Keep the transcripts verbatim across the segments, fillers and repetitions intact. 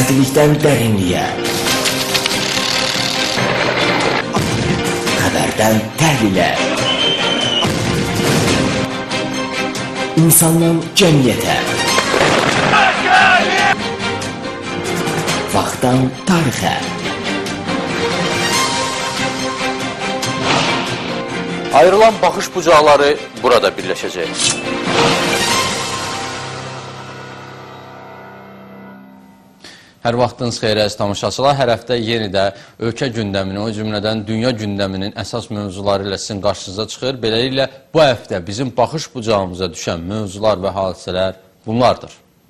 Dərdlikdən dərinliyə, xəbərdən təhlillə, insandan cəmiyyətə, vaxtdan tarixə. Ayrılan baxış bucaqları burada birləşəcək. Hər vaxtınız xeyir əziz tamaşaçılar. Hər həftə yeni də ölkə gündəmini, o cümlədən dünya gündəminin əsas mövzuları ilə sizin qarşınıza çıxır. Beləliklə, bu həftə bizim baxış bucağımıza düşən mövzular və hadisələr bunlardır.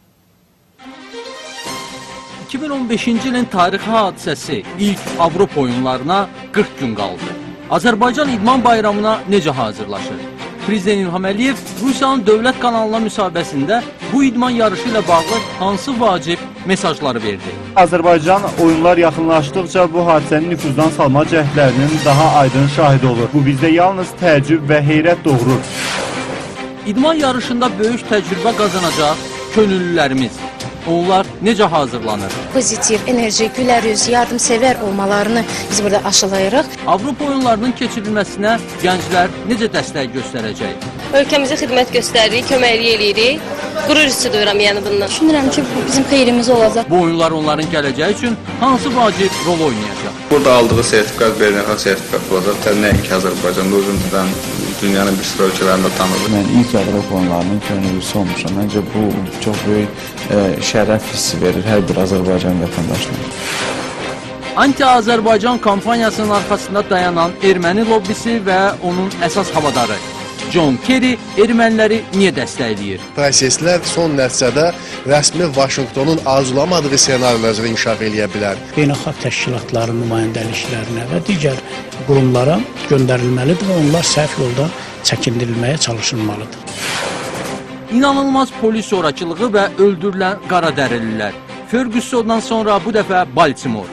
iki min on beşinci ilin tarixi hadisəsi ilk Avropa oyunlarına qırx gün qaldı. Azərbaycan İdman bayramına necə hazırlaşır? Prezident İlham Əliyev Rusiyanın dövlət kanalına müsahibəsində bu idman yarışı ilə bağlı hansı vacib mesajları verdi? Azərbaycan oyunlar yaxınlaşdıqca bu hadisənin nüfuzdan salma cəhdlərinin daha aydın şahidi olur. Bu bizdə yalnız təəccüb və heyrət doğurur. İdman yarışında böyük təcrübə qazanacaq könüllülərimiz. Onlar necə hazırlanır? Pozitiv, enerji, gülər yüz, yardımsevər olmalarını biz burada aşılayırıq. Avropa oyunlarının keçirilməsinə gənclər necə dəstək göstərəcək? Ölkəmizə xidmət göstəririk, köməklik eləyirik. Qürur hissi duyuram yəni bundan. Düşünürəm ki, bu bizim xeyrimiz olacaq. Bu oyunlar onların gələcəyi üçün hansı vacib rol oynayacaq? Burada aldığı sertifikat, beynəlxalq sertifikat olacaq. Nəinki Azərbaycanda, özümüzdən dünyanın bir sıra ölkələrində tanıdıq. Mən ilk Avropa oyunlarının könüllüsü olmuşam. Məncə bu çox böyük e, şərəf hissi verir hər bir Azərbaycan vətəndaşına. Anti-Azərbaycan kampaniyasının arxasında dayanan erməni lobbisi və onun əsas havadarı John Kerry erməniləri niyə dəstəkləyir? Proseslər son nəticədə rəsmi Vaşinqtonun arzulamadığı senaryoları inkişaf eləyə bilər. Beynəlxalq təşkilatların nümayəndəliklərinə və digər qurumlara göndərilməlidir və onlar səhv yolda çəkindirilməyə çalışılmalıdır. İnanılmaz polis zorakılığı və öldürülən qaradərililər. Fergusondan sonra bu dəfə Baltimore.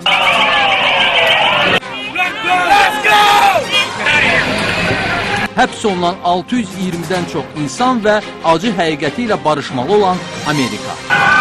Həbs olunan altı yüz iyirmidən çox insan və acı həqiqəti ilə barışmalı olan Amerika.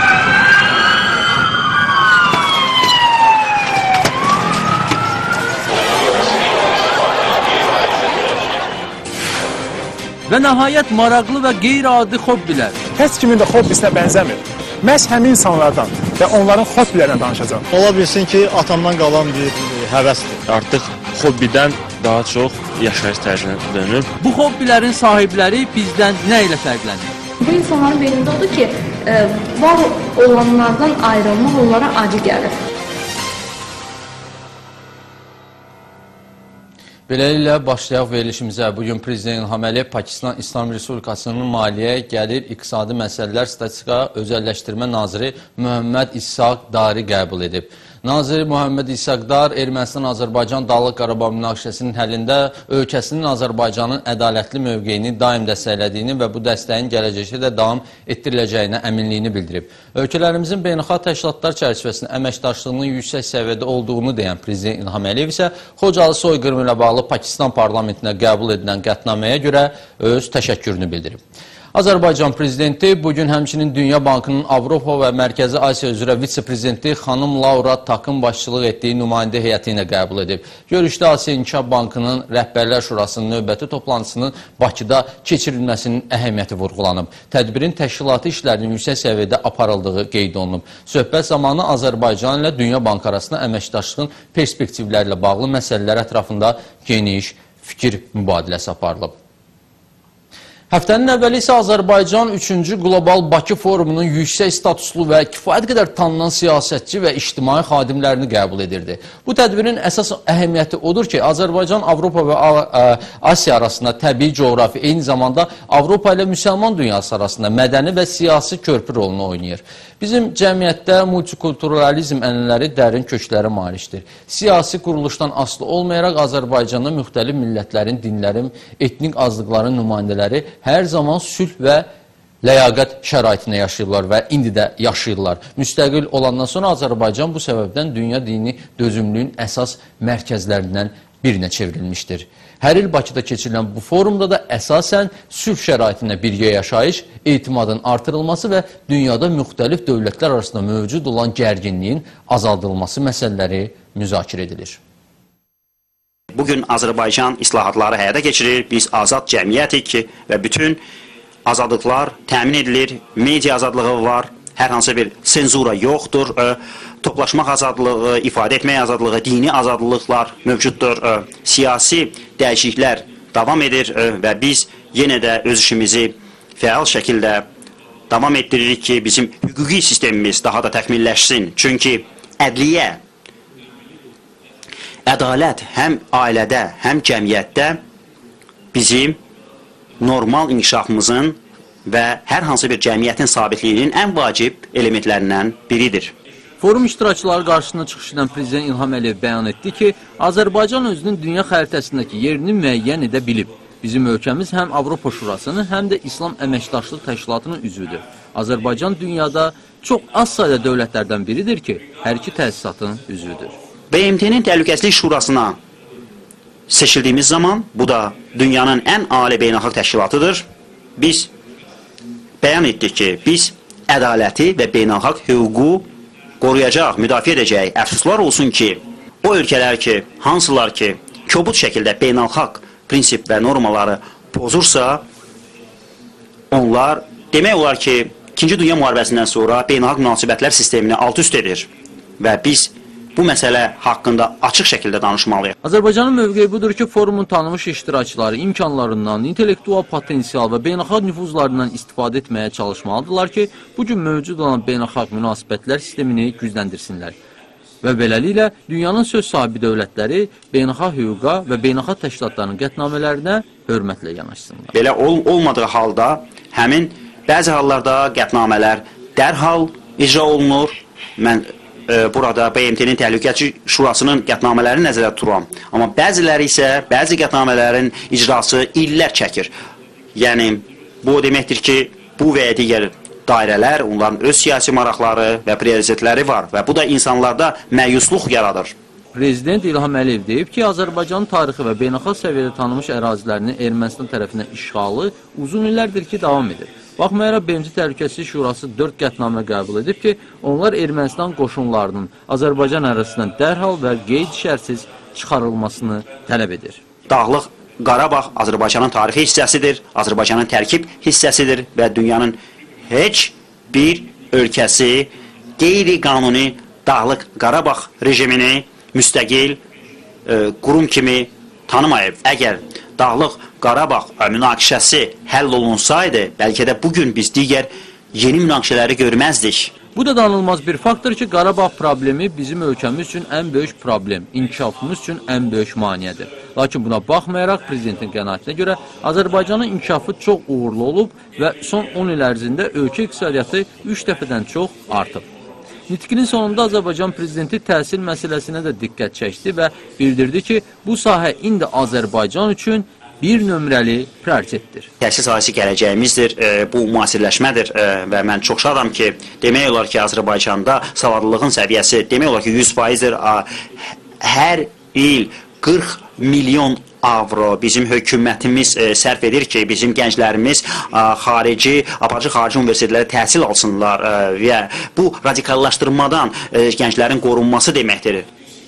Və nəhayət maraqlı və qeyri-adi hobbilər. Heç kimin də hobbisinə bənzəmir. Məhz həmin insanlardan və onların hobbilərinə danışacağım. Ola bilsin ki, atamdan qalan bir həvəsdir. Artıq hobbidən daha çox yaşayış tərzinə dönüb. Bu hobbilərin sahibləri bizdən nə ilə fərqlənir? Bu insanların beynində odur ki, e, var olanlardan ayrılmaq onlara acı gəlir. Beləliklə, başlayaq verilişimizə. Bugün Prezident İlham Əliyev Pakistan İslam Respublikasının Maliyyə, Gəlir, İqtisadi Məsələlər, Statistika, Özəlləşdirmə Naziri Muhammed İshaq Dari qəbul edib. Nazir Muhammed İshaq Dar Ermənistan-Azərbaycan Dağlıq Qarabağ münaqişəsinin həllində ölkəsinin Azərbaycanın ədalətli mövqeyini daim dəstəklədiyini və bu dəstəyin gələcəkdə də davam etdiriləcəyinə əminliyini bildirib. Ölkələrimizin beynəlxalq təşkilatlar çərçivəsində əməkdaşlığının yüksək səviyyədə olduğunu deyən Prezident İlham Əliyev isə Xocalı soyqırımı ilə bağlı Pakistan parlamentinə qəbul edilən qətnaməyə görə öz təşəkkürünü bildirib. Azərbaycan Prezidenti bugün həmçinin Dünya Bankının Avropa və Mərkəzi Asiya üzrə vitse-prezidenti xanım Laura Takın başçılıq etdiyi nümayəndə heyəti ilə qəbul edib. Görüşdə Asiya İnkişaf Bankının Rəhbərlər Şurasının növbəti toplantısının Bakıda keçirilməsinin əhəmiyyəti vurğulanıb. Tədbirin təşkilati işlərinin yüksək səviyyədə aparıldığı qeyd olunub. Söhbət zamanı Azərbaycan ilə Dünya Bankı arasında əməkdaşlığın perspektivləri ilə bağlı məsələlər ətrafında geniş fikir mübadiləsi aparılıb. Həftənin əvvəli isə Azərbaycan üçüncü Qlobal Bakı Forumunun yüksək statuslu və kifayət qədər tanınan siyasətçi və ictimai xadimlərini qəbul edirdi. Bu tədbirin əsas əhəmiyyəti odur ki, Azərbaycan, Avropa və Asiya arasında təbii coğrafi, eyni zamanda Avropa ilə müsəlman dünyası arasında mədəni və siyasi körpü rolunu oynayır. Bizim cəmiyyətdə multikulturalizm ənənələri dərin köklərə malikdir. Siyasi quruluşdan asılı olmayaraq Azərbaycanda müxtəlif millətlərin, dinlərin, etnik azlıqların nümayəndələri hər zaman sülh və ləyaqət şəraitində yaşayırlar və indi də yaşayırlar. Müstəqil olandan sonra Azərbaycan bu səbəbdən dünya dini dözümlüyün əsas mərkəzlərindən birinə çevrilmişdir. Hər il Bakıda keçirilən bu forumda da əsasən sülh şəraitində birgə yaşayış, etimadın artırılması və dünyada müxtəlif dövlətlər arasında mövcud olan gərginliyin azaldılması məsələləri müzakirə edilir. Bugün Azərbaycan islahatları həyata keçirir. Biz azad cəmiyyətik ki, və bütün azadlıqlar təmin edilir, media azadlığı var, hər hansı bir senzura yoxdur, toplaşmaq azadlığı, ifadə etmək azadlığı, dini azadlıqlar mövcuddur, siyasi dəyişikliklər davam edir və biz yenə də öz işimizi fəal şəkildə davam etdiririk ki, bizim hüquqi sistemimiz daha da təkmilləşsin. Çünki ədliyyə, ədalət həm ailədə, həm cəmiyyətdə bizim normal inkişafımızın və hər hansı bir cəmiyyətin sabitliyinin ən vacib elementlərindən biridir. Forum iştirakçıları qarşısına çıxış edən Prezident İlham Əliyev bəyan etdi ki, Azərbaycan özünün dünya xəritəsindəki yerini müəyyən edə bilib. Bizim ölkəmiz həm Avropa Şurasının, həm də İslam Əməkdaşlıq Təşkilatının üzvüdür. Azərbaycan dünyada çox az sayda dövlətlərdən biridir ki, hər iki təsisatın üzvüdür. B M T-nin Təhlükəsizlik Şurasına seçildiyimiz zaman, bu da dünyanın ən ali beynəlxalq təşkilatıdır. Biz bəyan etdik ki, biz ədaləti və beynəlxalq hüququ qoruyacaq, müdafiə edəcək. Əfsuslar olsun ki, o ölkələr ki, hansılar ki, kobud şəkildə beynəlxalq prinsip və normaları pozursa, onlar demək olar ki, İkinci Dünya Müharibəsindən sonra beynəlxalq münasibətlər sistemini alt-üst edir və biz bu məsələ haqqında açıq şəkildə danışmalıyıq. Azərbaycanın mövqeyi budur ki, forumun tanınmış iştirakçıları imkanlarından, intellektual potensial və beynəlxalq nüfuzlarından istifadə etməyə çalışmalıdırlar ki, bugün mövcud olan beynəlxalq münasibətlər sistemini gücləndirsinlər. Və beləliklə, dünyanın söz sahibi dövlətləri beynəlxalq hüquqa və beynəlxalq təşkilatlarının qətnamələrinə hörmətlə yanaşsınlar. Belə ol olmadığı halda, həmin bəzi hallarda qətnamələr dərhal icra olunur. Mən burada B M T-nin Təhlükəsizlik Şurasının qətnamələri nəzərdə tuturam. Amma bəziləri isə, bəzi qətnamələrin icrası illər çəkir. Yəni, bu deməkdir ki, bu və ya digər dairələr, onların öz siyasi maraqları və prioritetləri var və bu da insanlarda məyusluq yaradır. Prezident İlham Əliyev deyib ki, Azərbaycanın tarixi və beynəlxalq səviyyədə tanınmış ərazilərinin Ermənistan tərəfindən işğalı uzun illərdir ki, davam edir. Baxmayaraq, B M T Təhlükəsizlik Şurası dörd qətnamə qəbul edib ki, onlar Ermənistan qoşunlarının Azərbaycan ərazisindən dərhal və qeyd-şərtsiz çıxarılmasını tələb edir. Dağlıq Qarabağ Azərbaycanın tarixi hissəsidir, Azərbaycanın tərkib hissəsidir və dünyanın heç bir ölkəsi qeyri-qanuni Dağlıq Qarabağ rejimini müstəqil e, qurum kimi tanımayıb. Əgər Dağlıq Qarabağ münaqişəsi həll olunsaydı, bəlkə də bugün biz digər yeni münaqişələri görməzdik. Bu da danılmaz bir faktdır ki, Qarabağ problemi bizim ölkəmiz üçün ən böyük problem, inkişafımız üçün ən böyük maneədir. Lakin buna baxmayaraq, Prezidentin qənaətinə görə Azərbaycanın inkişafı çox uğurlu olub və son on il ərzində ölkə iqtisadiyyatı üç dəfədən çox artıb. Nitqinin sonunda Azərbaycan Prezidenti təhsil məsələsinə də diqqət çəkdi və bildirdi ki, bu sahə indi Azərbaycan üçün bir nömrəli prioritetdir. Təhsil sahəsi gələcəyimizdir, e, bu müasirləşmədir e, və mən çox şadam ki, demək olar ki, Azərbaycanda savadlılığın səviyyəsi demək olar ki, yüz faizdir. Hər il qırx milyon avro bizim hökumətimiz e, sərf edir ki, bizim gənclərimiz e, xarici, aparıcı xarici universitetlərə təhsil alsınlar e, və bu radikallaşdırmadan e, gənclərin qorunması deməkdir.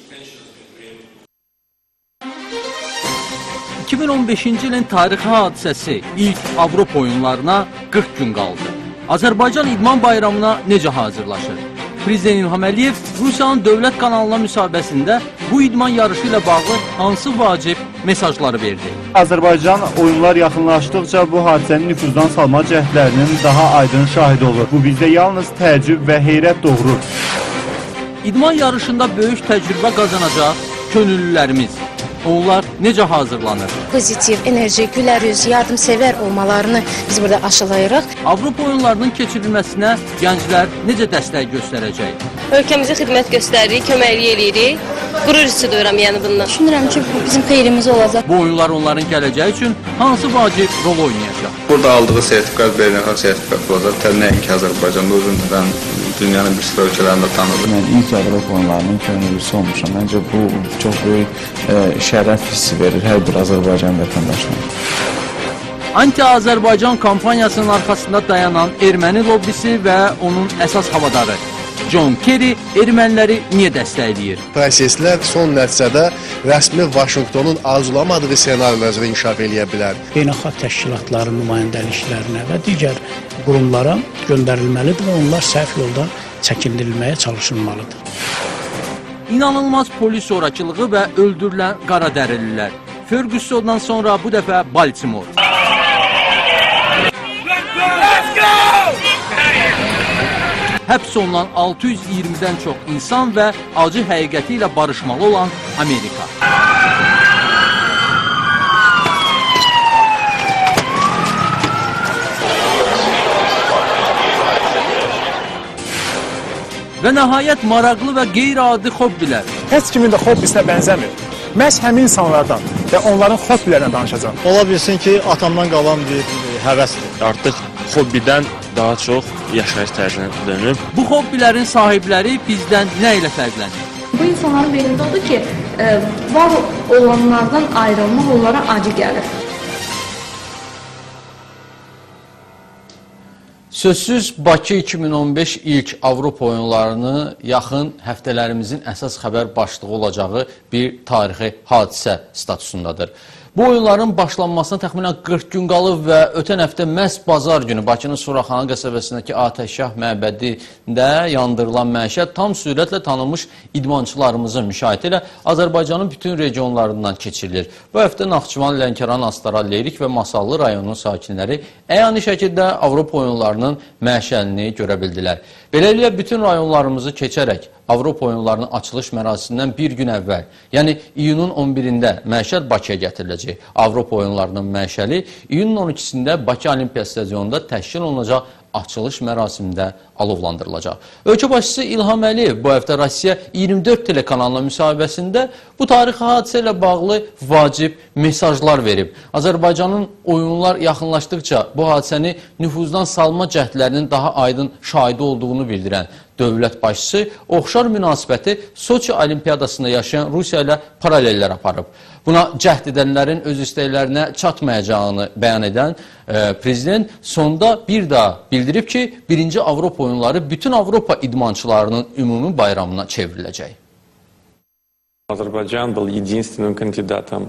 iki min on beşinci ilin tarixi hadisəsi ilk Avropa oyunlarına qırx gün qaldı. Azərbaycan İdman bayramına necə hazırlaşır? Prezident İlham Əliyev Rusiyanın dövlət kanalına müsahibəsində bu idman yarışı ilə bağlı hansı vacib mesajları verdi? Azərbaycan oyunlar yaxınlaşdıqca bu hadisənin nüfuzdan salma cəhdlərinin daha aydın şahidi olur. Bu bizdə yalnız təəccüb və heyrət doğurur. İdman yarışında böyük təcrübə qazanacaq könüllülərimiz. Onlar necə hazırlanır? Pozitiv, enerji, gülər yüz, yardımsevər olmalarını biz burada aşılayırıq. Avropa oyunlarının keçirilməsinə gənclər necə dəstək göstərəcək? Ölkəmizə xidmət göstəririk, köməklik eləyirik. Qürur hissi duyuram yəni bundan. Düşünürəm ki, bu bizim xeyrimiz olacaq. Bu oyunlar onların gələcəyi üçün hansı vacib rol oynayacaq? Burada aldığı sertifikat beynəlxalq sertifikat olacaq. Nəinki Azərbaycanda, özündən dünyanın bir sıra ölkələrində tanınır. Mən ilk Avropa oyunlarının könüllüsü olmuşam. Məncə bu çox böyük e, şərəf hissi verir hər bir Azərbaycan vətəndaşına. Anti-Azərbaycan kampaniyasının arxasında dayanan erməni lobbisi və onun əsas havadarı John Kerry erməniləri niyə dəstəkləyir? Proseslər son nəticədə rəsmi Vaşinqtonun arzulamadığı senaryoları inkişaf eləyə bilər. Beynəlxalq təşkilatların nümayəndəliklərinə və digər qurumlara göndərilməlidir və onlar səhv yolda çəkindirilməyə çalışılmalıdır. İnanılmaz polis zorakılığı və öldürülən qaradərililər. Fergusondan sonra bu dəfə Baltimore. Həbs olunan altı yüz iyirmidən çox insan və acı həqiqəti ilə barışmalı olan Amerika. Və nəhayət maraqlı və qeyri-adi hobbilər. Heç kimin də hobbisinə bənzəmir. Məhz həmin insanlardan və onların hobbilərinə danışacağım. Ola bilsin ki, atamdan qalan bir həvəsdir. Artıq hobbidən daha çox yaşayış tərzinə dönüb. Bu hobbilərin sahibləri bizdən nə ilə fərqlənir? Bu insanların beynində odur ki, e, var olanlardan ayrılmaq onlara acı gəlir. Sözsüz Bakı iki min on beş ilk Avropa oyunlarını yaxın həftələrimizin əsas xəbər başlığı olacağı bir tarixi hadisə statusundadır. Bu oyunların başlanmasına təxminən qırx gün qalıb və ötən həftə məhz bazar günü Bakının Suraxanı qəsəbəsindəki Atəşgah məbədində yandırılan məişət tam sürətlə tanınmış idmançılarımızın müşahidə ilə Azərbaycanın bütün regionlarından keçirilir. Bu həftə Naxçıvan, Lənkəran, Astara, Lerik və Masallı rayonunun sakinləri əyani şəkildə Avropa oyunlarının məşəlini görə bildilər. Beləliklə, bütün rayonlarımızı keçərək Avropa oyunlarının açılış mərasimindən bir gün əvvəl, yəni iyunun on birində məşəl Bakıya gətiriləcək. Avropa oyunlarının məşəli iyunun on ikisində Bakı Olimpiya Stadionunda təşkil olunacaq açılış mərasimində alovlandırılacaq. Ölkə başçısı İlham Əliyev bu həftə Rusiya iyirmi dörd telekanalına müsahibəsində bu tarixi hadisə ilə bağlı vacib mesajlar verib. Azərbaycanın oyunlar yaxınlaşdıqca bu hadisəni nüfuzdan salma cəhdlərinin daha aydın şahidi olduğunu bildirən dövlət başçısı oxşar münasibəti Soçi Olimpiyadasında yaşayan Rusiya ilə paralellər aparıb. Buna cəhd edənlərin öz istəklərinə çatmayacağını bəyan edən e, prezident sonda bir daha bildirib ki, birinci Avropa oyunları bütün Avropa idmançılarının ümumi bayramına çevriləcək. Azərbaycan был единственным кандидатом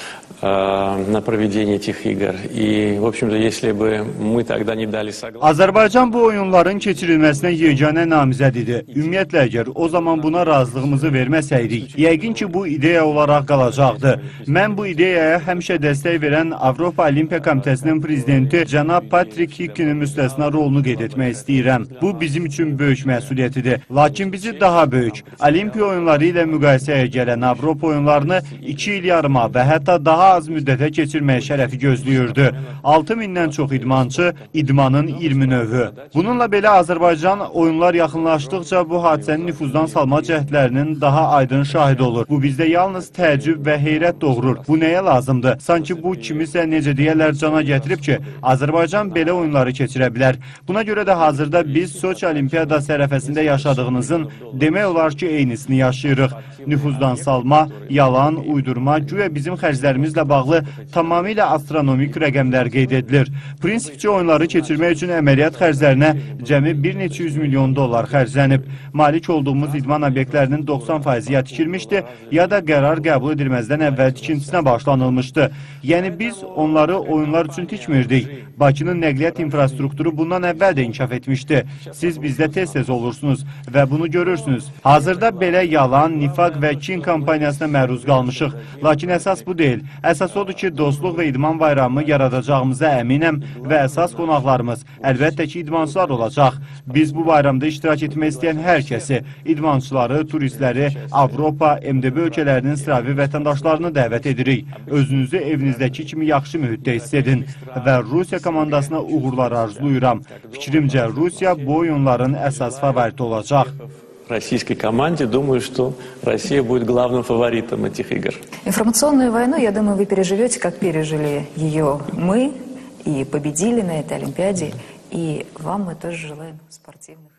на проведение этих игр. И, в общем-то, если бы мы тогда не dali согласие... Azərbaycan bu oyunların keçirilməsinə yeganə namizəd idi. Ümumiyyətlə, əgər o zaman buna razılığımızı verməsəydik, yəqin ki, bu ideya olaraq qalacaqdı. Mən bu ideyaya həmişə dəstək verən Avropa Olimpiya Komitəsinin prezidenti cənab Patrik Hickinin müstəsna rolunu qeyd etmək istəyirəm. Bu, bizim üçün böyük məsuliyyətidir. Lakin bizi daha böyük, Olimpiya oyunları ilə müqayisəyə gələn Avropa oyunlarını iki il yarıma və hətta daha az müddətə keçirməyə şərəfi gözləyirdi. altı mindən çox idmançı, idmanın iyirmi növü. Bununla belə Azərbaycan oyunlar yaxınlaşdıqca bu hadisənin nüfuzdan salma cəhdlərinin daha aydın şahidi olur. Bu bizdə yalnız təəccüb və heyrət doğurur. Bu nəyə lazımdır? Sanki bu kimisə necə deyərlər cana gətirib ki, Azərbaycan belə oyunları keçirə bilər. Buna görə də hazırda biz Soçi Olimpiyadası ərəfəsində yaşadığınızın demək olar ki, eynisini yaşayırıq. Nüfuzdan salma, yalan, uydurma, güya bizim xərclərimizlə bağlı tamamilə astronomik rəqəmlər qeyd edilir. Prinsipçi oyunları keçirmək üçün əməliyyat xərclərinə cəmi bir neçə yüz milyon dollar xərclənib. Malik olduğumuz idman obyektlərinin doxsan faizi ya tikilmişdi, ya da qərar qəbul edilməzdən əvvəl tikintisinə başlanılmışdı. Yəni biz onları oyunlar üçün tikmirdik. Bakının nəqliyyat infrastrukturu bundan əvvəl də inkişaf etmişdi. Siz bizdə tez-tez olursunuz və bunu görürsünüz. Hazırda belə yalan, nifaq və kin kampaniyasına məruz qalmışıq. Lakin əsas bu deyil. Əsas odur ki, dostluq və idman bayramı yaradacağımıza əminəm və əsas qonaqlarımız əlbəttə ki, idmançılar olacaq. Biz bu bayramda iştirak etmək istəyən hər kəsi, idmançıları, turistləri, Avropa, M D B ölkələrinin sıravi vətəndaşlarını dəvət edirik. Özünüzü evinizdəki kimi yaxşı mühitdə hiss edin və Rusiya komandasına uğurlar arzuluyuram. Fikrimcə, Rusiya bu oyunların əsas favoriti olacaq. Российской команде, думаю, что Россия будет главным фаворитом этих игр. Информационную войну, я думаю, вы переживете, как пережили ее мы, и победили на этой Олимпиаде, и вам мы тоже желаем спортивных побед.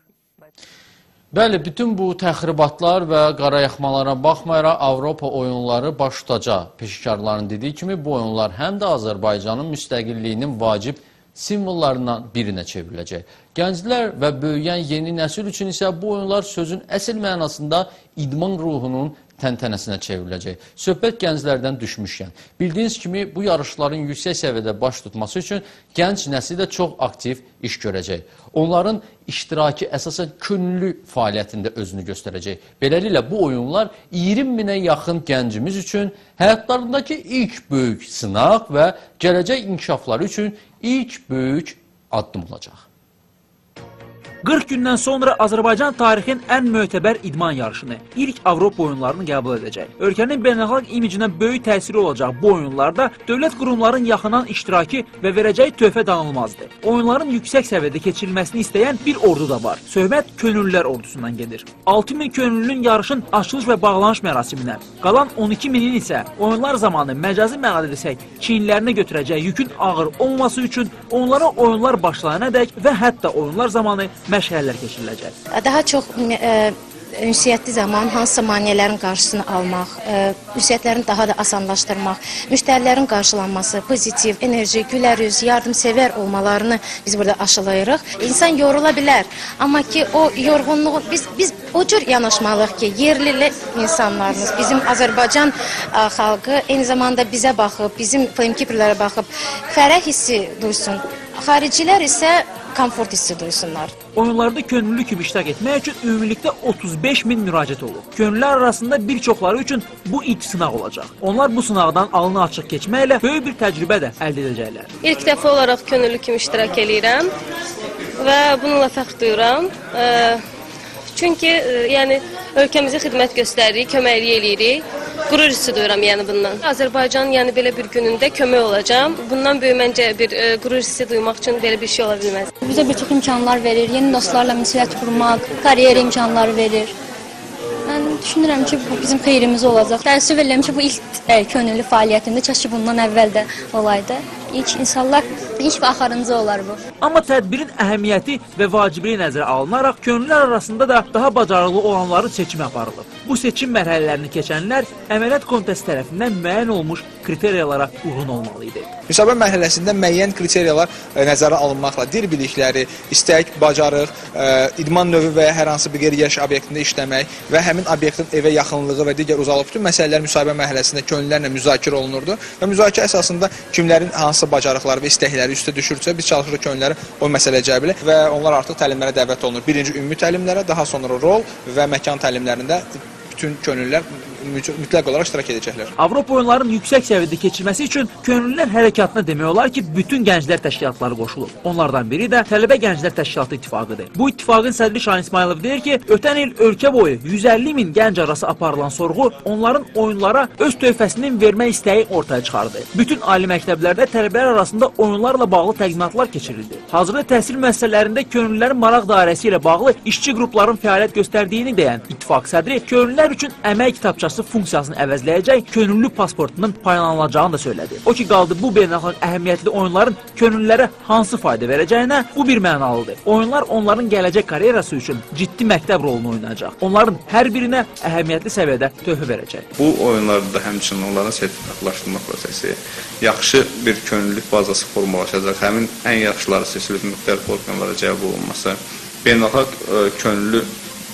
Bəli, bütün bu təxribatlar və qarayaxmalara baxmayaraq Avropa oyunları baş tutacaq. Peşəkarların dediyi kimi bu oyunlar həm də Azərbaycanın müstəqilliyinin vacib simvollarından birinə çevriləcək. Gənclər və böyüyən yeni nəsil üçün isə bu oyunlar sözün əsl mənasında idman ruhunun təntənəsinə çevriləcək. Söhbət gənclərdən düşmüşkən. Bildiyiniz kimi bu yarışların yüksək səviyyədə baş tutması üçün gənc nəsil də çox aktiv iş görəcək. Onların iştiraki əsasən könüllü fəaliyyətində özünü göstərəcək. Beləliklə bu oyunlar iyirmi minə yaxın gəncimiz üçün həyatlarındakı ilk böyük sınaq və gələcək inkişafları üçün ilk böyük addım olacaq. qırx gündən sonra Azərbaycan tarixin ən mötəbər idman yarışını, ilk Avropa oyunlarını qəbul edəcək. Ölkənin beynəlxalq imicinə böyük təsiri olacaq bu oyunlarda dövlət qurumların yaxınan iştiraki və verəcəyi töhfə danılmazdır. Oyunların yüksək səviyyədə keçirilməsini istəyən bir ordu da var. Söhbət könüllülər ordusundan gedir. altı min könüllünün yarışın açılış və bağlanış mərasiminə, qalan on iki minin isə oyunlar zamanı məcazi mənada desək, çiyinlərinə götürəcək yükün ağır olmaması üçün onlara oyunlar başlayana dək və hətta oyunlar zamanı məşğələlər keçiriləcək. Daha çox e, ünsiyyətli zaman hansısa maneələrin qarşısını almaq, e, ünsiyyətlərini daha da asanlaşdırmaq, müştərilərin qarşılanması, pozitiv, enerji, gülərüz, yardımsevər olmalarını biz burada aşılayırıq. İnsan yorula bilər, amma ki o yorğunluğu biz biz o cür yanaşmalıyıq ki, yerli insanlarımız, bizim Azərbaycan ə, xalqı eyni zamanda bizə baxıb, bizim film kiprlərə baxıb fərəh hissi duysun. Xaricilər isə komfort hissi duysunlar. Oyunlarda könüllü kimi iştirak etmək üçün ümumilikdə otuz beş min müraciət olub. Könüllülər arasında bir çoxları üçün bu ilk sınaq olacaq. Onlar bu sınaqdan alını açıq keçməklə böyük bir təcrübə də əldə edəcəklər. İlk dəfə olaraq könüllü kimi iştirak edirəm və bununla fəxr duyuram. Çünki yəni ölkəmizə xidmət göstəririk, köməklik eləyirik. Qürur hissi duyuram yəni bundan. Azərbaycanın yəni belə bir günündə kömək olacağam. Bundan böyük məncə bir e, qürur hissi duymaq üçün belə bir şey ola bilməz. Bizə bir çox imkanlar verir, yeni dostlarla müsibət qurmaq, kariyer imkanları verir. Mən düşünürəm ki, bu bizim xeyrimiz olacaq. Təəssüf edirəm ki, bu ilk e, könüllü fəaliyyətimdə kəşki bundan əvvəl də olaydı. İlk insanlar, ilk və axırıncı olar bu. Amma tədbirin əhəmiyyəti və vacibliyi nəzərə alınaraq könüllülər arasında da daha bacarıqlı olanların seçimi aparılıb. Bu seçim mərhələlərini keçənlər əməliyyat komitəsi tərəfindən müəyyən olmuş kriteriyalara uyğun olmalı idi. Müsahibə mərhələsində müəyyən kriteriyalar e, nəzərə alınmaqla dil bilikləri, istək, bacarıq, e, idman növü və ya hər hansı bir qeyri-yaşayış obyektində işləmək və həmin obyektin evə yaxınlığı və digər uzaqlıq bütün məsələlər müsahibə mərhələsində könüllülərlə müzakirə olunurdu və müzakirə əsasında kimlərin hansı bacarıqları və istəkləri üstə düşürsə, biz çalışırıq könülləri o məsələyə cəlb və onlar artıq təlimlərə dəvət olunur. Birinci ümumi təlimlərə, daha sonra rol və məkan təlimlərində bütün könüllülər mütləq olaraq iştirak edəcəklər. Avropa oyunlarının yüksək səviyyədə keçirilməsi üçün könüllülər hərəkatına demək olar ki, bütün gənclər təşkilatları qoşulub. Onlardan biri də Tələbə Gənclər Təşkilatı İttifaqıdır. Bu ittifaqın sədri Şahin İsmailov deyir ki, ötən il ölkə boyu yüz əlli min gənc arası aparılan sorğu onların oyunlara öz töhfəsinin vermək istəyi ortaya çıxardı. Bütün ali məktəblərdə tələbələr arasında oyunlarla bağlı təqdimatlar keçirildi. Hazırda təhsil müəssisələrində könüllülərin maraq dairəsi ilə bağlı işçi qrupların fəaliyyət göstərdiyini deyən ittifaq sədri könüllülər üçün əmək kitabçası funksiyasını əvəzləyəcək könüllü pasportunun paylanılacağını da söylədi. O ki qaldı bu beynəlxalq əhəmiyyətli oyunların könüllülərə hansı fayda verəcəyinə bu bir mənalıdır. Oyunlar onların gələcək karyerası üçün ciddi məktəb rolunu oynayacaq. Onların hər birinə əhəmiyyətli səviyyədə töhfə verəcək. Bu oyunlarda həmçinin onların sertifikatlaşdırma prosesi, yaxşı bir könüllülük bazası formalaşacaq, həmin ən yaxşıları seçilib müxtəlif orqanlara cəlb olunması, beynəlxalq könüllü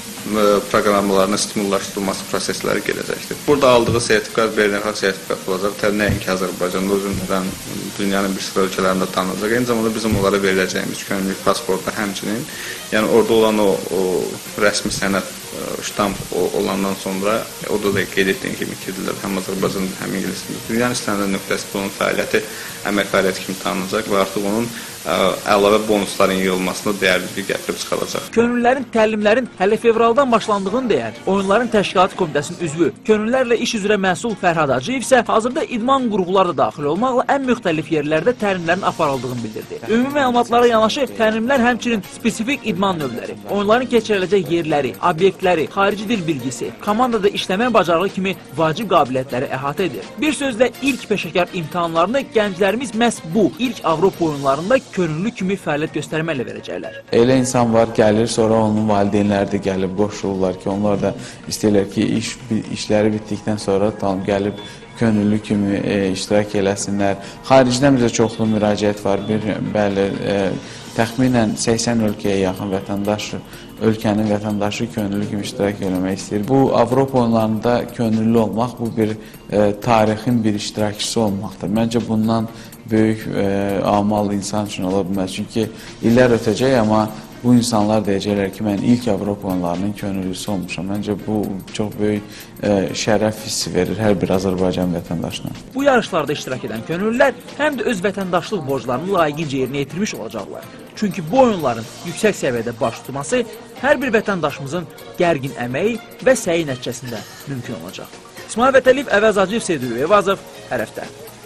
proqramlarına stimullaşdırılması prosesləri gələcəkdir. Burada aldığı sertifikat beynəlxalq sertifikat olacaq. Nəinki Azərbaycanda, özündən dünyanın bir sıra ölkələrində tanınacaq. Eyni zamanda bizim onlara veriləcəyimiz könüllülük pasportlar həmçinin, yəni orada olan o, o rəsmi sənəd ştamp olandan sonra o da da qeyd etdiyim kimi ki, həm Azərbaycanda, həm ingilisində dünyanın istənilən nöqtəsi bunun fəaliyyəti əmək fəaliyyəti kimi tanınacaq və artıq onun ə, əlavə bonusların yığılmasına dəyərli gətirib çıxaracaq. Könüllülərin təlimlərin hələ fevraldan başlandığını deyən Oyunların Təşkilatı Komitəsinin üzvü, könüllülərlə iş üzrə məsul Fərhad Hacıyev isə hazırda idman qrupları da daxil olmaqla ən müxtəlif yerlərdə təlimlərin aparıldığını bildirdi. Ümumi məlumatlara yanaşı təlimlər həmçinin spesifik idman növləri, oyunların keçiriləcək yerləri, obyektləri, xarici dil bilgisi, komandada işləmə bacarığı kimi vacib qabiliyyətləri əhatə edir. Bir sözlə ilk peşəkar imtahanlarını gənclərimiz məhz bu ilk Avropa oyunlarında könüllü kimi fəaliyyət göstərməklə verəcəklər. Elə insan var, gəlir, sonra onun valideynləri də gəlib qoşulurlar ki, onlar da istəyirlər ki, iş, işləri bitdikdən sonra tam gəlib könüllü kimi e, iştirak eləsinlər. Xaricdən bizə çoxlu müraciət var. Bir, bəli, e, təxminən səksən ölkəyə yaxın vətəndaş, ölkənin vətəndaşı könüllü kimi iştirak eləmək istəyir. Bu, Avropa oyunlarında könüllü olmaq, bu bir e, tarixin bir iştirakçısı olmaqdır. Məncə bundan böyük e, amal insan üçün ola bilməz. Çünki illər ötəcək, amma bu insanlar deyəcəklər ki, mən ilk Avropa oyunlarının könüllüsü olmuşam. Məncə bu çox böyük e, şərəf hissi verir hər bir Azərbaycan vətəndaşına. Bu yarışlarda iştirak edən könüllülər həm də öz vətəndaşlıq borclarını layiqincə yerinə yetirmiş olacaqlar. Çünki bu oyunların yüksək səviyyədə baş tutması hər bir vətəndaşımızın gərgin əməyi və səyi nəticəsində mümkün olacaq. İsmail Vətəliyev, Əvəz Hacıyev, Sevdil Eyvazov, Ərəfdə.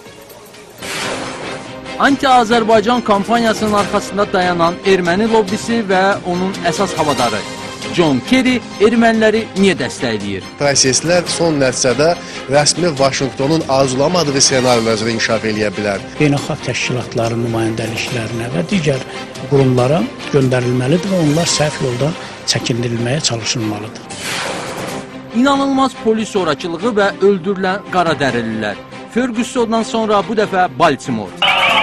Anti-Azərbaycan kampanyasının arxasında dayanan erməni lobbisi və onun əsas havadarı John Kerry erməniləri niyə dəstəkləyir? Proseslər son nəticədə rəsmi Vaşinqtonun arzulamadığı senaryoları inkişaf eləyə bilər. Beynəlxalq təşkilatların nümayəndəliklərinə və digər qurumlara göndərilməlidir və onlar səhv yoldan çəkindirilməyə çalışılmalıdır. İnanılmaz polis zorakılığı və öldürülən qaradərililər. Fergusondan sonra bu dəfə Baltimore.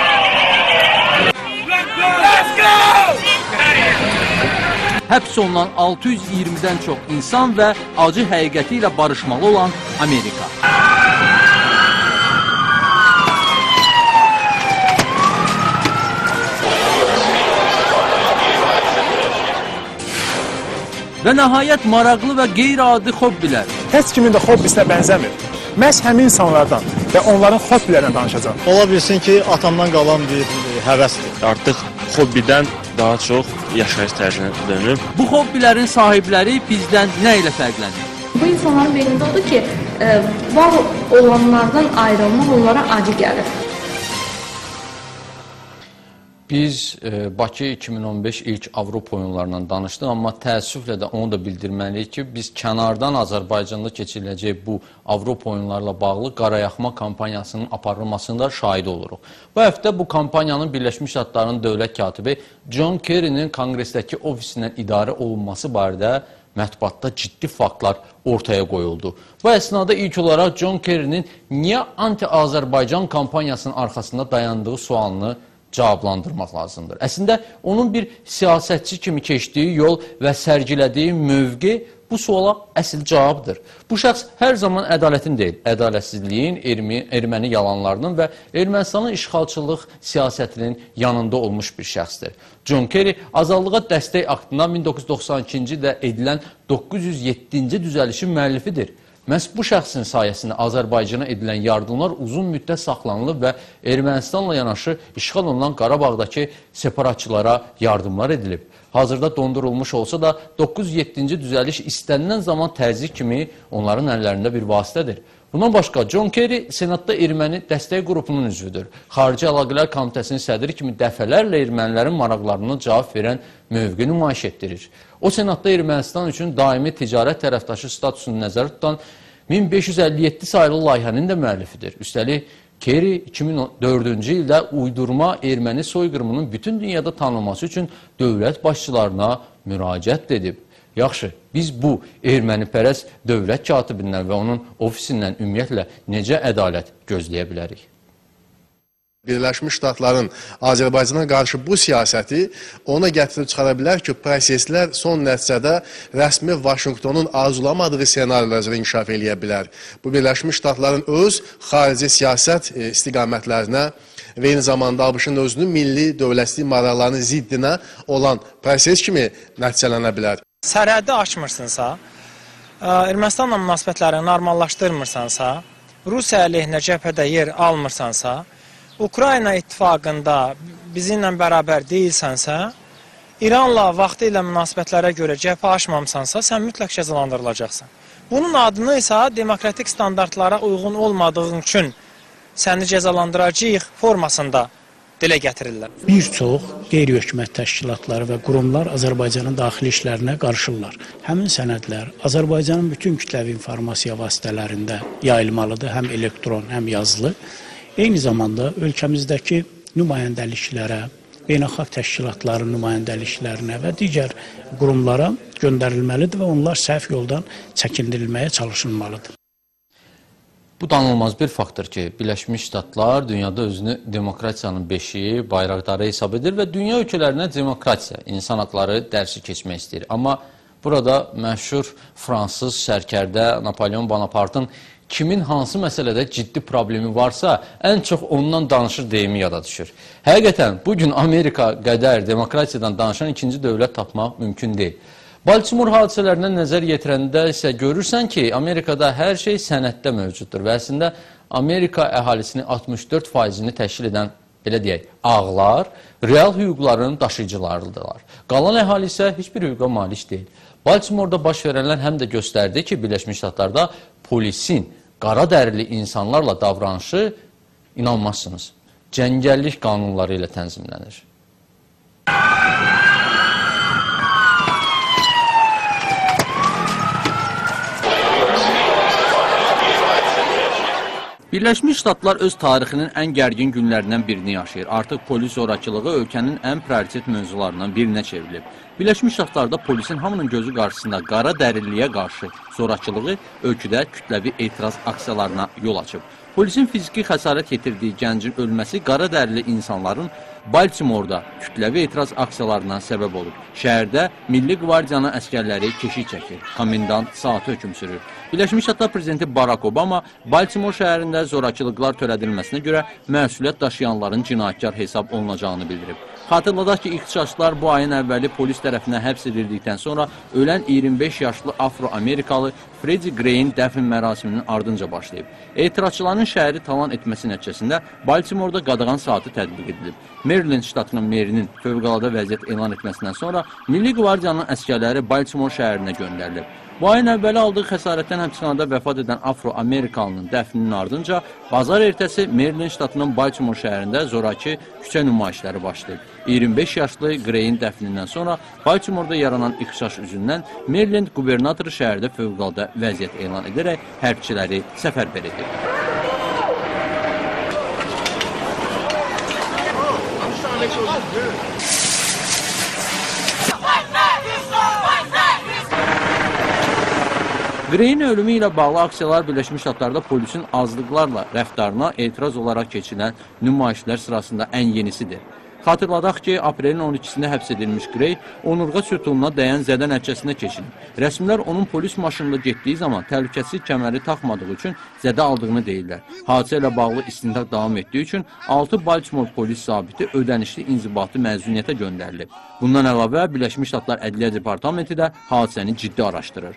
Həbs olunan altı yüz iyirmidən çox insan və acı həqiqəti ilə barışmalı olan Amerika. Və nəhayət maraqlı və qeyri-adi hobbilər. Heç kimin də hobbisinə bənzəmir. Məhz həmin insanlardan və onların hobbilərindən danışacağım. Ola bilsin ki, atamdan qalan bir həvəsdir. Artıq hobbidən daha çox yaşayış tərzinə dönüb. Bu hobbilərin sahibləri bizdən nə ilə fərqlənir? Bu insanların beynində odur ki, e, var olanlardan ayrılmaq onlara acı gəlir. Biz e, Bakı iki min on beş ilk Avropa oyunlarından danışdıq, amma təəssüflə də onu da bildirməliyik ki, biz kənardan Azərbaycanda keçiriləcək bu Avropa oyunlarla bağlı qarayaxma kampaniyasının aparılmasında şahid oluruq. Bu həftə bu kampaniyanın Birləşmiş Ştatların dövlət katibi John Kerry'nin konqresdəki ofisindən idarə olunması barədə mətbuatda ciddi faktlar ortaya qoyuldu. Bu əsnada ilk olaraq John Kerry'nin niyə anti-Azərbaycan kampaniyasının arxasında dayandığı sualını cavablandırmaq lazımdır. Əslində, onun bir siyasətçi kimi keçdiyi yol və sərgilədiyi mövqe bu suala əsl cavabdır. Bu şəxs hər zaman ədalətin deyil, ədalətsizliyin, erməni yalanlarının və Ermənistanın işğalçılıq siyasətinin yanında olmuş bir şəxsdir. John Kerry azadlığa dəstək aktından min doqquz yüz doxsan ikinci ildə edilən doqquz yüz yeddinci düzəlişin müəllifidir. Məhz bu şəxsin sayəsində Azərbaycana edilən yardımlar uzun müddət saxlanılıb və Ermənistanla yanaşı işğal olunan Qarabağdakı separatçılara yardımlar edilib. Hazırda dondurulmuş olsa da doqquz yüz yeddinci düzəliş istənilən zaman təzyiq kimi onların əllərində bir vasitədir. Bundan başqa, John Kerry Senatda erməni dəstək qrupunun üzvüdür. Xarici Əlaqələr Komitəsinin sədri kimi dəfələrlə ermənilərin maraqlarına cavab verən mövqe nümayiş etdirir. O, Senatda Ermənistan üçün daimi ticarət tərəfdaşı statusunu nəzərdə tutan min beş yüz əlli yeddi sayılı layihənin də müəllifidir. Üstəlik, Kerry iki min dördüncü ildə uydurma erməni soyqırımının bütün dünyada tanınması üçün dövlət başçılarına müraciət edib. Yaxşı, biz bu ermənipərəst dövlət katibindən və onun ofisindən ümumiyyətlə necə ədalət gözləyə bilərik? Birləşmiş Ştatların Azərbaycana qarşı bu siyasəti ona gətirib çıxara bilər ki, proseslər son nəticədə rəsmi Vaşinqtonun arzulamadığı senaryoları inkişaf eləyə bilər. Bu Birləşmiş Ştatların öz xarici siyasət istiqamətlərinə və eyni zamanda ABŞ-ın özünün milli dövlətçilik maraqlarının ziddinə olan proses kimi nəticələnə bilər. Sərhəddi açmırsınsa, Ermənistanla münasibətlərini normallaşdırmırsansa, Rusiya əleyhinə cəbhədə yer almırsansa, Ukrayna ittifaqında bizimlə bərabər deyilsənsə, İranla vaxtı ilə münasibətlərə görə cəbhə açmamsansa, sən mütləq cəzalandırılacaqsan. Bunun adını isə demokratik standartlara uyğun olmadığın üçün səni cəzalandıracağıq formasında dilə gətirirlər. Bir çox qeyri-hökumət təşkilatları və qurumlar Azərbaycanın daxili işlərinə qarışırlar. Həmin sənədlər Azərbaycanın bütün kütləvi informasiya vasitələrində yayılmalıdır, həm elektron, həm yazılı. Eyni zamanda ölkəmizdəki nümayəndəliklərə, beynəlxalq təşkilatların nümayəndəliklərinə və digər qurumlara göndərilməlidir və onlar səhv yoldan çəkindirilməyə çalışılmalıdır. Bu danılmaz bir faktor ki, Birləşmiş Ştatlar dünyada özünü demokratiyanın beşiği, bayraqdarı hesab edir və dünya ölkələrinə demokratiya, insan haqları dərsi keçmək istəyir. Amma burada məşhur fransız sərkərdə Napolyon Bonapartın kimin hansı məsələdə ciddi problemi varsa, ən çox ondan danışır deyimi yada düşür. Həqiqətən, bugün Amerika qədər demokratiyadan danışan ikinci dövlət tapmaq mümkün deyil. Baltimore hadisələrinə nəzər yetirəndə isə görürsən ki, Amerikada hər şey sənəddə mövcuddur və əslində Amerika əhalisinin altmış dörd faizini təşkil edən, belə deyək, ağlar, real hüquqların daşıyıcılarıdırlar. Qalan əhali isə heç bir hüquqa malik deyil. Baltimore'da baş verənlər həm də göstərdi ki, Birləşmiş Ştatlarda polisin qara dərili insanlarla davranışı, inanmazsınız, cəngəllik qanunları ilə tənzimlənir. Birləşmiş Ştatlar öz tarixinin ən gərgin günlərindən birini yaşayır. Artıq polis zorakılığı ölkənin ən prioritet mövzularından birinə çevrilib. Birləşmiş Ştatlarda polisin hamının gözü qarşısında qara dəriliyə qarşı zorakılığı ölkədə kütləvi etiraz aksiyalarına yol açıb. Polisin fiziki xəsarət yetirdiyi gəncin ölməsi qara dərili insanların Baltimore'da kütləvi etiraz aksiyalarına səbəb olub. Şəhərdə Milli Qvardiyanın əskərləri keşik çəkir, komendant saatı hökm sürür. Birləşmiş Ştatlar Prezidenti Barack Obama Baltimore şəhərində zorakılıqlar törədilməsinə görə məsuliyyət daşıyanların cinayətkar hesab olunacağını bildirib. Xatırladaq ki, ixtişaşçılar bu ayın əvvəli polis tərəfindən həbs edildikdən sonra ölən iyirmi beş yaşlı Afro-Amerikalı Freddie Gray'in dəfn mərasiminin ardınca başlayıb. Etirazçıların şəhəri talan etməsi nəticəsində Baltimore'da qadağan saatı tətbiq edilib. Maryland ştatının merinin fövqəladə vəziyyət elan etməsindən sonra Milli Qvardiyanın əskərləri Baltimore şəhərinə göndərilib. Bu ayın əvvəli aldığı xəsarətdən həbsxanada vəfat edən Afro-Amerikalının dəfninin ardınca bazar ertəsi Maryland ştatının Baltimore şəhərində zoraki küçə nümayişləri başlayıb. iyirmi beş yaşlı Gray'in dəfnindən sonra Baltimore'da yaranan ixtişaş üzündən Maryland qubernatoru şəhərdə fövqəladə vəziyyət elan edərək hərbçiləri səfərbər edib. Gray'in ölümü ilə bağlı aksiyalar Birləşmiş Ştatlarda polisin azlıqlarla rəftarına etiraz olaraq keçilən nümayişlər sırasında ən yenisidir. Xatırladaq ki, aprelin on ikisində həbs edilmiş Gray, onurğa sütununa dəyən zədə nəticəsində keçilib. Rəsmilər onun polis maşınında getdiyi zaman təhlükəsizlik kəməri taxmadığı üçün zədə aldığını deyirlər. Hadisə ilə bağlı istintaq davam etdiyi üçün altı Baltimore polis zabiti ödənişli inzibatı məzuniyyətə göndərilib. Bundan əlavə, Birləşmiş Ştatlar Ədliyyə Departamenti də hadisəni ciddi araşdırır.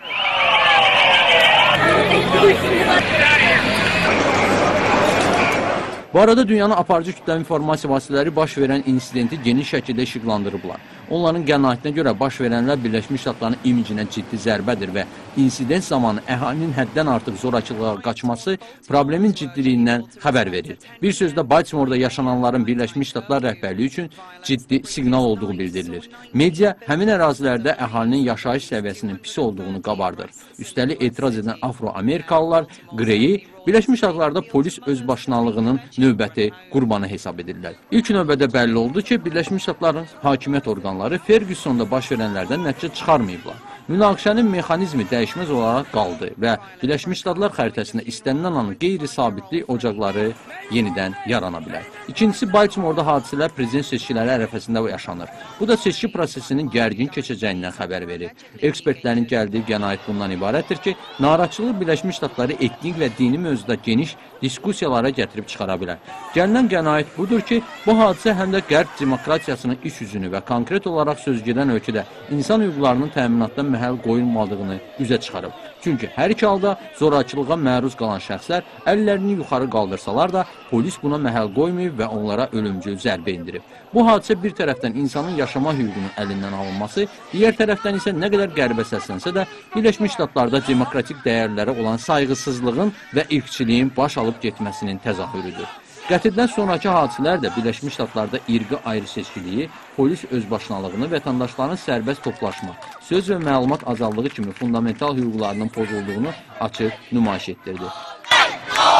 Bu arada dünyanın aparıcı kütləvi informasiya vasitələri baş verən insidenti geniş şəkildə işıqlandırıblar. Onların qənaətinə görə baş verənlər Birləşmiş Ştatların imicinə ciddi zərbədir və insident zamanı əhalinin həddən artıq zorakılığa qaçması problemin ciddiliyindən xəbər verir. Bir sözlə Baltimore'da yaşananların Birləşmiş Ştatlar rəhbərliyi üçün ciddi siqnal olduğu bildirilir. Media həmin ərazilərdə əhalinin yaşayış səviyyəsinin pis olduğunu qabardır. Üstəlik etiraz edən Afro-Amerikalılar Gray'i Birləşmiş Ştatlarda polis özbaşınalığının növbəti qurbanı hesab edirlər. İlk növbədə bəlli oldu ki, Birləşmiş Ştatların hakimiyyət orqanları Fergusonda baş verənlərdən nəticə çıxarmayıblar. Münaqişənin mexanizmi dəyişməz olaraq qaldı və Birləşmiş Ştatlar xəritəsində istənilən an qeyri-sabitlik ocaqları yenidən yarana bilər. İkincisi, Baltimore'da hadisələr prezident seçkiləri ərəfəsində yaşanır. Bu da seçki prosesinin gərgin keçəcəyindən xəbər verir. Ekspertlərin gəldiyi qənaət bundan ibarətdir ki, narazıçılıq Birləşmiş Ştatları etnik və dini mövzuda geniş diskusiyalara gətirib çıxara bilər. Gələn qənaət budur ki, bu hadisə həm də qərb demokratiyasının iş üzünü və konkret olaraq sözgedən ölkədə insan hüquqlarının təminatdan məhəl qoyulmadığını üzə çıxarıb. Çünki hər iki halda zorakılığa məruz qalan şəxslər əllərini yuxarı qaldırsalar da polis buna məhəl qoymayıb və onlara ölümcül zərbə indirib. Bu hadisə bir tərəfdən insanın yaşama hüququnun əlindən alınması, digər tərəfdən isə nə qədər qəribə səslənsə də Birləşmiş Ştatlarda demokratik dəyərlərə olan sayğısızlığın və irqçiliyin baş alıb getməsinin təzahürüdür. Qətldən sonraki hadisələr də Birləşmiş Ştatlarda irqi ayrı-seçkiliyi, polis özbaşınalığını, vətəndaşların sərbəst toplaşma, söz və məlumat azallığı kimi fundamental hüquqlarının pozulduğunu açıq nümayiş etdirdi.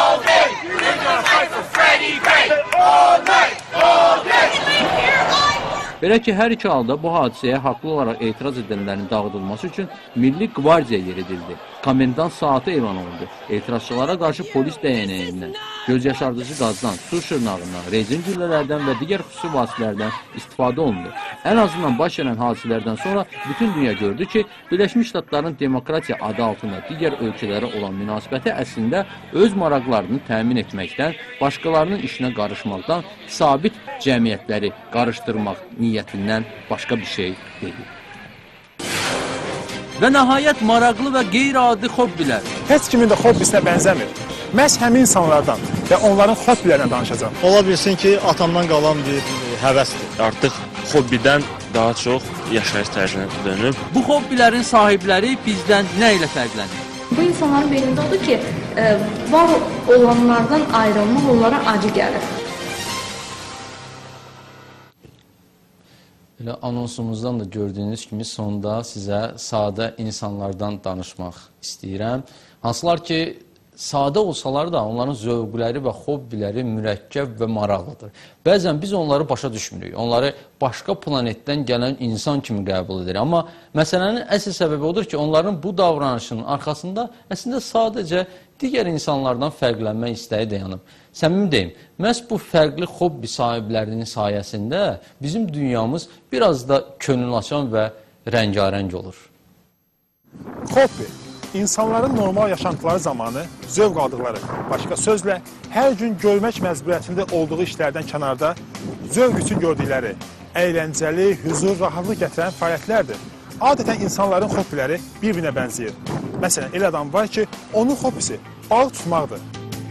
All day, all day, all day. Belə ki, hər iki halda bu hadisəyə haqlı olaraq etiraz edənlərin dağıdılması üçün Milli Qvardiya yeridildi. Komendant saatı elan olundu. Etirazçılara qarşı polis dəyənəyindən, göz yaşardıcı qazdan, su şırnağından, rezin güllələrdən və digər xüsusi vasitələrdən istifadə olundu. Ən azından baş verən hadisələrdən sonra bütün dünya gördü ki, Birləşmiş Ştatların demokratiya adı altında digər ölkələrə olan münasibəti əslində öz maraqlarını təmin etməkdən, başqalarının işinə qarışmaqdan, sabit cəmiyyətləri qarışdırmaq niyyətindən başqa bir şey deyil. Və nəhayət maraqlı və qeyri-adi hobbilər. Heç kimin də hobbisinə bənzəmir. Məhz həmin insanlardan və onların hobbilərindən danışacağım. Ola bilsin ki, atamdan qalan bir həvəsdir. Artıq hobbidən daha çox yaşayış tərzinə dönüb. Bu hobbilərin sahibləri bizdən nə ilə fərqlənir? Bu insanların beynində odur ki, e, var olanlardan ayrılmaq onlara acı gəlir. Elə anonsumuzdan da gördüyünüz kimi sonda sizə sadə insanlardan danışmaq istəyirəm. Hansılar ki, sadə olsalar da onların zövqləri və hobbiləri mürəkkəb və maraqlıdır. Bəzən biz onları başa düşmürük. Onları başqa planetdən gələn insan kimi qəbul edirik. Amma məsələnin əsl səbəbi odur ki, onların bu davranışının arxasında əslində sadəcə digər insanlardan fərqlənmək istəyi dayanıb. Səmimi deyim, məhz bu fərqli hobbi sahiblərinin sayəsində bizim dünyamız biraz da könül açan və rəngarəng olur. Hobbi, insanların normal yaşantıları zamanı zövq aldıqları, başqa sözlə, hər gün görmək məcburiyyətində olduğu işlərdən kənarda zövq üçün gördükləri, əyləncəli, huzur, rahatlıq gətirən fəaliyyətlərdir. Adətən insanların hobbiləri bir-birinə bənzəyir. Məsələn, elə adam var ki, onun hobbisi balıq tutmaqdır.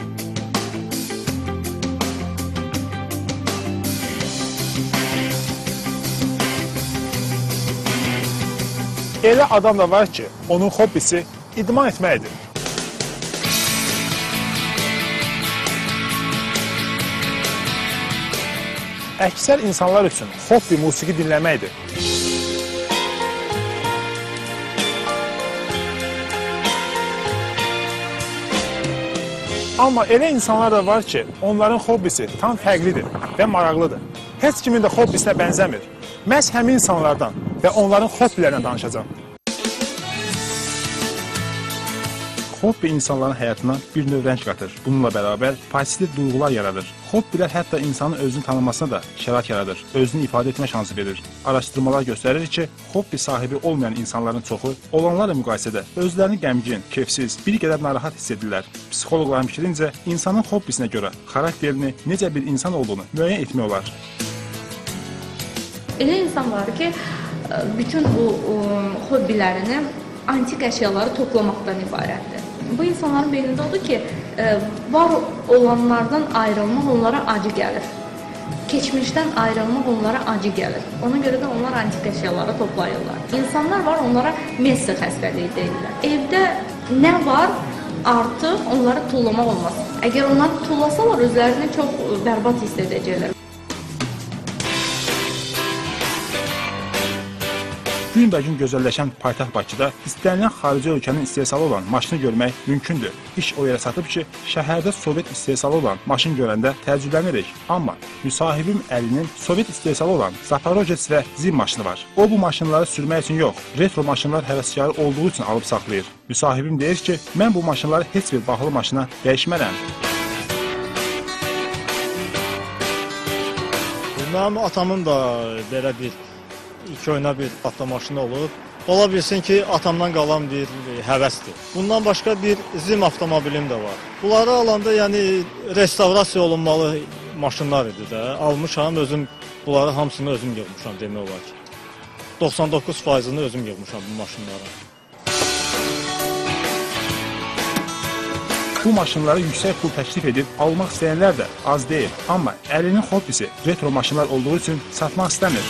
Elə adam da var ki, onun hobbisi idman etməkdir. Əksər insanlar üçün hobbi musiqi dinləməkdir. Amma elə insanlar da var ki, onların hobbisi tam fərqlidir və maraqlıdır. Heç kimin də hobbisinə bənzəmir. Məhz həmin insanlardan və onların hobbilərindən danışacağım. Hobbi insanların həyatına bir növ rəng qatır. Bununla bərabər pozitiv duyğular yaradır. Hobbilər hətta insanın özünü tanımasına da şərait yaradır. Özünü ifadə etmə şansı verir. Araşdırmalar göstərir ki, hobbi sahibi olmayan insanların çoxu olanlarla müqayisədə özlərini qəmgin, keyfsiz, bir qədər narahat hiss edirlər. Psixoloqların fikrincə, insanın hobbisinə görə xarakterini, necə bir insan olduğunu müəyyən etmək olar. Elə insan var ki, bütün bu hobbilərini antik əşyaları toplamaqdan ibarətdir. Bu insanların beynində odur ki, var olanlardan ayrılmaq onlara acı gəlir. Keçmişdən ayrılmaq onlara acı gəlir. Ona görə də onlar antik əşyaları toplayırlar. İnsanlar var, onlara Messi xəstəliyi deyirlər. Evdə nə var, artıq onları tullamaq olmaz. Əgər onları tullasalar, özlərini çox bərbad hiss edəcəklər. Günbəgün gözəlləşən paytaxt Bakıda istənilən xarici ölkənin istehsalı olan maşını görmək mümkündür. İş o yerə çatıb ki, şəhərdə Sovet istehsalı olan maşın görəndə təəccüblənirik. Amma müsahibim əlinin Sovet istehsalı olan Zaporojets və Zim maşını var. O bu maşınları sürmək üçün yox, retro maşınlar həvəskarı olduğu üçün alıb saxlayır. Müsahibim deyir ki, mən bu maşınları heç bir bahalı maşına dəyişmərəm. Mənim atamın da belə bir İlk oyuna bir avtomaşını olub. Ola bilsin ki, atamdan qalan bir həvəsdir. Bundan başqa bir Zim avtomobilim də var. Bunları alanda yəni restavrasiya olunmalı maşınlar idi də. Almışam, özüm bunları hamısını özüm yığmışam demək olar ki. doxsan doqquz faizini özüm yığmışam bu maşınlara. Bu maşınları yüksək pul təklif edib almaq istəyənlər də az deyil. Amma əlinin hobbisi retro maşınlar olduğu üçün satmaq istəmir.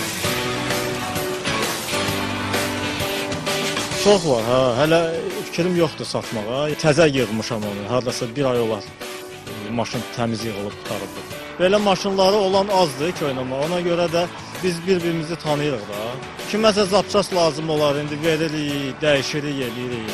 Çox var, hə. Hələ fikrim yoxdur satmağa. Təzə yığmışam onu. Hardasa bir ay olar. Maşın təmiz yığılıb qutarıbdır. Belə maşınları olan azdır ki, oynama. Ona görə də biz bir-birimizi tanıyırıq da. Kiməsə zapças lazım olar, indi veririk, dəyişirik, eləyirik.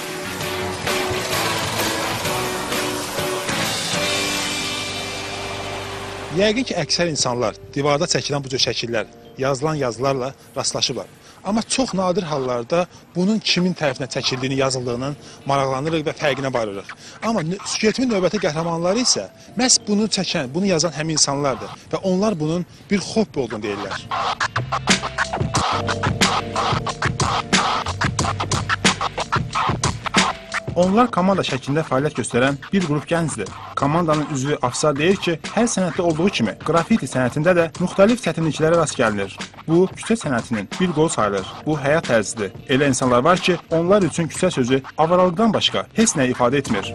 Yəqin ki, əksər insanlar divarda çəkilən bu cür şəkillər yazılan yazılarla rastlaşıblar. Amma çox nadir hallarda bunun kimin tərəfinə çəkildiyini, yazıldığının maraqlanırıq və fərqinə varırıq. Amma süjetimin növbəti qəhrəmanları isə məhz bunu çəkən, bunu yazan həmin insanlardır və onlar bunun bir hobbi olduğunu deyirlər. Onlar komanda şəklində fəaliyyət göstərən bir qrup gəncdir. Komandanın üzvü Afsar deyir ki, hər sənətdə olduğu kimi qrafiti sənətində də müxtəlif çətinliklərə rast gəlinir. Bu, küçə sənətinin bir qolu sayılır. Bu, həyat tərzidir. Elə insanlar var ki, onlar üçün küçə sözü avaralıqdan başqa heç nə ifadə etmir.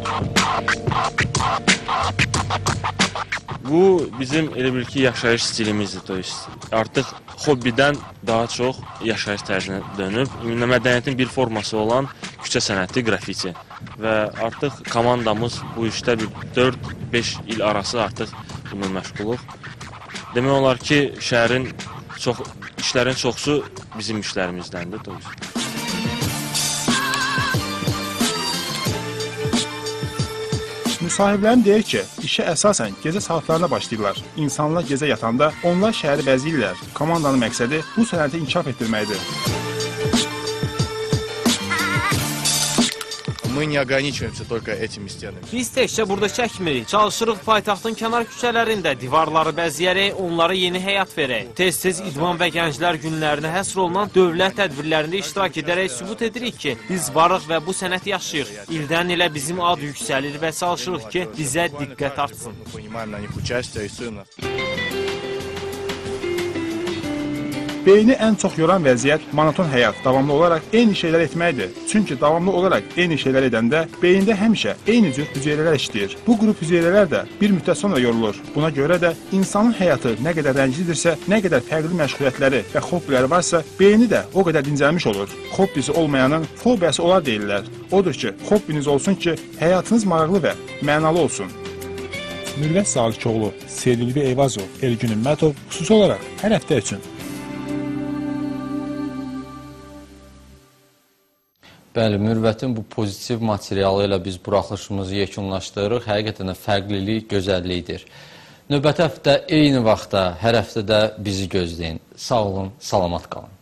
Bu bizim elə bil ki, yaşayış stilimizdir. To есть, artıq hobbidən daha çox yaşayış tərzinə dönüb. Ümumən mədəniyyətin bir forması olan küçə sənəti, qrafiti. Və artıq komandamız bu işdə bir dörd beş il arası artıq bununla məşğuluq. Demək olar ki, şəhərin çox, işlərin çoxsu bizim işlərimizdəndir. Müsahiblərim deyir ki, işə əsasən gecə saatlarına başlayırlar. İnsanlar gecə yatanda onlar şəhəri bəzəyirlər. Komandanın məqsədi bu sənəti inkişaf etdirməkdir. Мы не ограничиваемся только этими стенами. Biz təkcə burada çəkmirik. Çalışırıq paytaxtın kənar küçələrində divarları bəzəyərək onlara yeni həyat verək. Tez-tez idman və gənclər günlərinə həsr olunan dövlət tədbirlərində iştirak edərək sübut edirik ki, biz varıq və bu sənət yaşayır. İldən ilə bizim ad yüksəlir və çalışırıq ki, bizə diqqət artsın. Beyni ən çox yoran vəziyyət monoton həyat, davamlı olaraq eyni şeylər etməkdir. Çünki davamlı olaraq eyni şeylər edəndə beyində həmişə eyni cür hüceyrələr işləyir. Bu qrup hüceyrələr də bir müddət sonra yorulur. Buna görə də insanın həyatı nə qədər rənglidirsə, nə qədər fərqli məşğuliyyətləri və hobbiləri varsa, beyni də o qədər dincəlmiş olur. Hobbisi olmayanın fobiyası olar deyirlər. Odur ki, hobbiniz olsun ki, həyatınız maraqlı və mənalı olsun. Mürvət Salikoğlu, Serilvi Eyvazov, Elgün Ümmətov xüsusi olaraq hər həftə üçün. Bəli, Mürvətin bu pozitiv materialı ilə biz buraxılışımızı yekunlaşdırırıq. Həqiqətən də fərqlilik, gözəllikdir. Növbəti həftə eyni vaxtda, hər həftə də bizi gözləyin. Sağ olun, salamat qalın.